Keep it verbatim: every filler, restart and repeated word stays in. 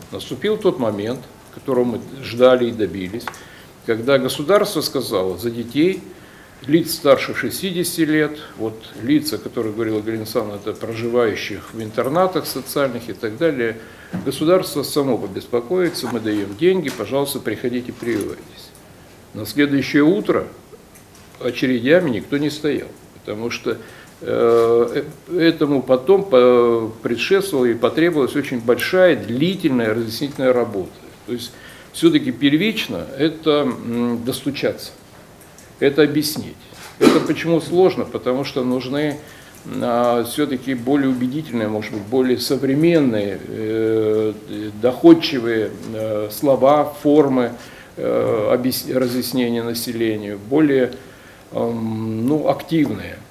Наступил тот момент, которого мы ждали и добились, когда государство сказало: за детей, лиц старше шестидесяти лет, вот лица, о которых говорила Галина Александровна, это проживающих в интернатах социальных и так далее, государство само побеспокоится, мы даем деньги, пожалуйста, приходите, прививайтесь. На следующее утро очередями никто не стоял, потому что э, этому потом предшествовала и потребовалась очень большая, длительная разъяснительная работа. То есть все-таки первично это достучаться, это объяснить. Это почему сложно? Потому что нужны а, все-таки более убедительные, может быть, более современные, э, доходчивые э, слова, формы э, разъяснения населению, более э, ну, активные.